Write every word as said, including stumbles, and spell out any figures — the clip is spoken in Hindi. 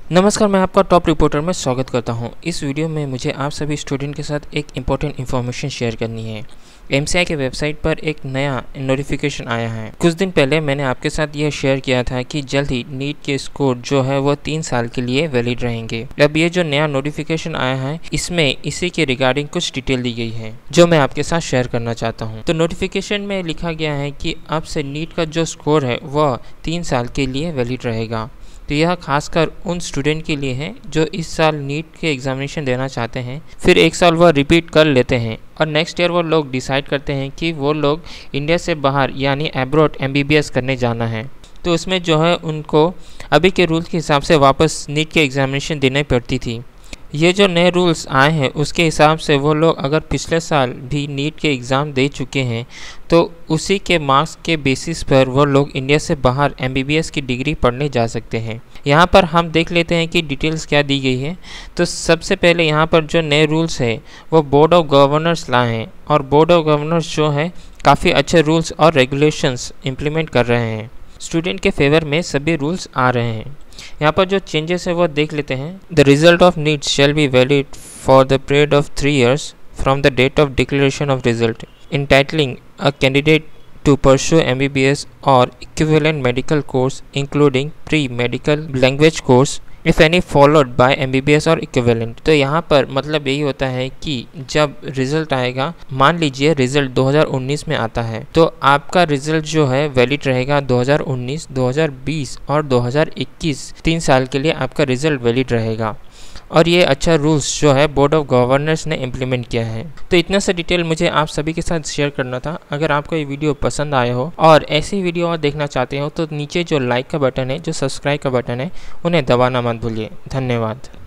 नमस्कार, मैं आपका टॉप रिपोर्टर में स्वागत करता हूं। इस वीडियो में मुझे आप सभी स्टूडेंट के साथ एक इम्पोर्टेंट इन्फॉर्मेशन शेयर करनी है। एमसीआई के वेबसाइट पर एक नया नोटिफिकेशन आया है। कुछ दिन पहले मैंने आपके साथ यह शेयर किया था कि जल्द ही नीट के स्कोर जो है वो तीन साल के लिए वैलिड रहेंगे। अब ये जो नया नोटिफिकेशन आया है, इसमें इसी के रिगार्डिंग कुछ डिटेल दी गई है जो मैं आपके साथ शेयर करना चाहता हूँ। तो नोटिफिकेशन में लिखा गया है कि अब से नीट का जो स्कोर है वह तीन साल के लिए वैलिड रहेगा। तो यह खासकर उन स्टूडेंट के लिए है जो इस साल नीट के एग्जामिनेशन देना चाहते हैं, फिर एक साल वह रिपीट कर लेते हैं और नेक्स्ट ईयर वो लोग डिसाइड करते हैं कि वो लोग इंडिया से बाहर यानी एब्रॉड एमबीबीएस करने जाना है। तो उसमें जो है उनको अभी के रूल्स के हिसाब से वापस नीट के एग्जामिनेशन देनी पड़ती थी। ये जो नए रूल्स आए हैं उसके हिसाब से वो लोग अगर पिछले साल भी नीट के एग्ज़ाम दे चुके हैं तो उसी के मार्क्स के बेसिस पर वो लोग इंडिया से बाहर एमबीबीएस की डिग्री पढ़ने जा सकते हैं। यहाँ पर हम देख लेते हैं कि डिटेल्स क्या दी गई है। तो सबसे पहले यहाँ पर जो नए रूल्स है वो बोर्ड ऑफ गवर्नर्स लाए हैं और बोर्ड ऑफ गवर्नर्स जो है काफ़ी अच्छे रूल्स और रेगुलेशंस इम्प्लीमेंट कर रहे हैं। स्टूडेंट के फेवर में सभी रूल्स आ रहे हैं। यहाँ पर जो चेंजेस है वो देख लेते हैं। The result of NEET shall be valid for the period of three years from the date of declaration of result entitling a candidate to pursue M B B S or equivalent medical course including pre-medical language course if any followed by M B B S or equivalent। तो यहाँ पर मतलब यही होता है कि जब रिज़ल्ट आएगा, मान लीजिए रिज़ल्ट दो हज़ार उन्नीस में आता है तो आपका रिज़ल्ट जो है वैलिड रहेगा दो हज़ार उन्नीस, दो हज़ार बीस और दो हज़ार इक्कीस। तीन साल के लिए आपका रिज़ल्ट वैलिड रहेगा और ये अच्छा रूल्स जो है बोर्ड ऑफ गवर्नर्स ने इम्प्लीमेंट किया है। तो इतना सा डिटेल मुझे आप सभी के साथ शेयर करना था। अगर आपको ये वीडियो पसंद आया हो और ऐसी वीडियो और देखना चाहते हो तो नीचे जो लाइक का बटन है, जो सब्सक्राइब का बटन है, उन्हें दबाना मत भूलिए। धन्यवाद।